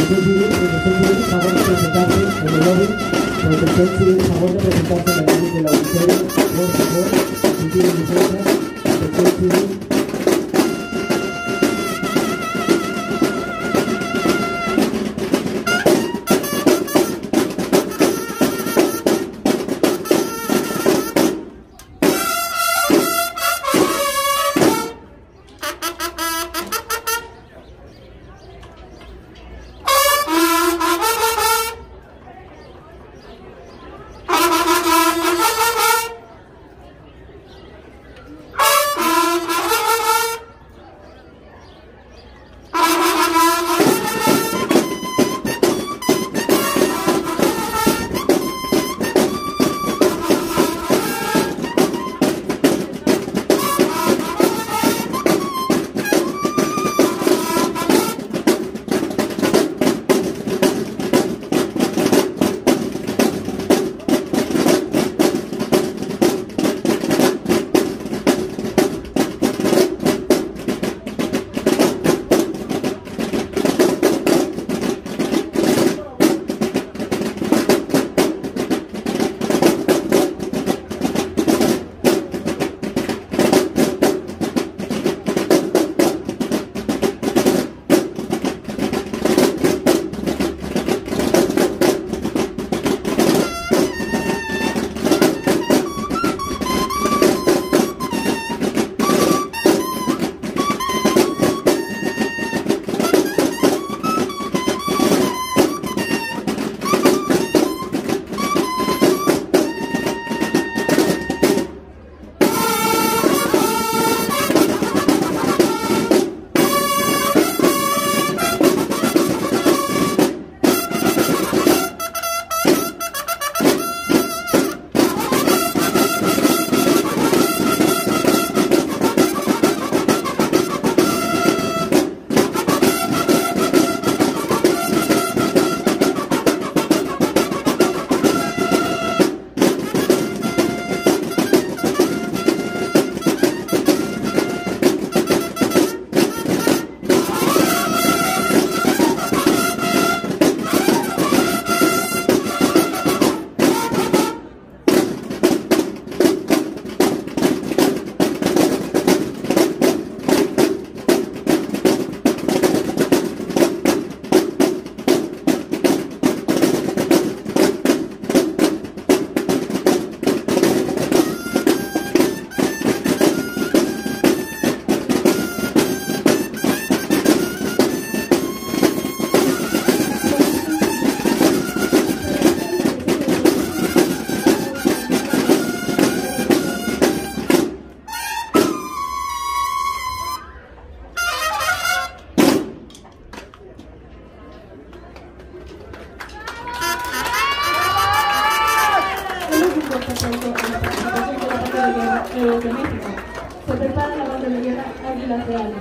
Héroes de México. Se prepara la banda de guerra Águilas Reales.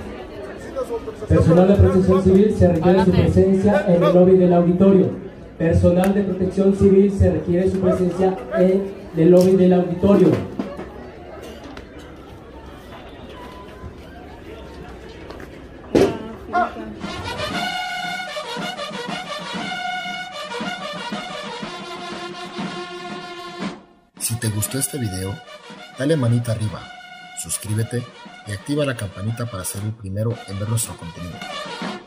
Personal de protección civil se requiere su presencia en el lobby del auditorio. Personal de protección civil se requiere su presencia en el lobby del auditorio. Si te gustó este video, dale manita arriba, suscríbete y activa la campanita para ser el primero en ver nuestro contenido.